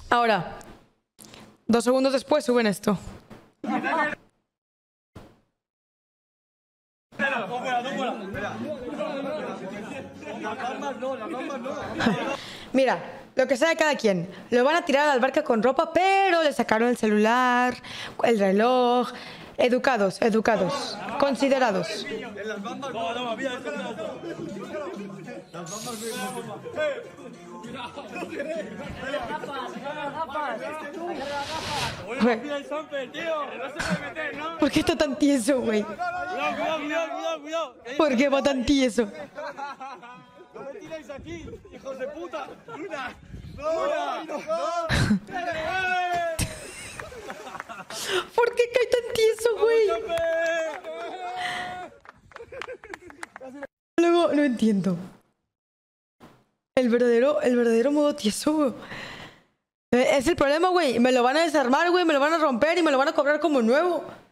Ahora, 2 segundos después suben esto. Mira, lo que sea de cada quien. Lo van a tirar a la alberca con ropa, pero le sacaron el celular, el reloj. Educados, educados, considerados. ¿Por qué está tan tieso, güey? ¿Por qué va tan tieso? ¡No me tiréis aquí, hijos de puta! ¡Una! ¿Por qué cae tan tieso, güey? Luego, no entiendo. El verdadero modo tieso, güey. Es el problema, güey. Me lo van a desarmar, güey. Me lo van a romper y me lo van a cobrar como nuevo.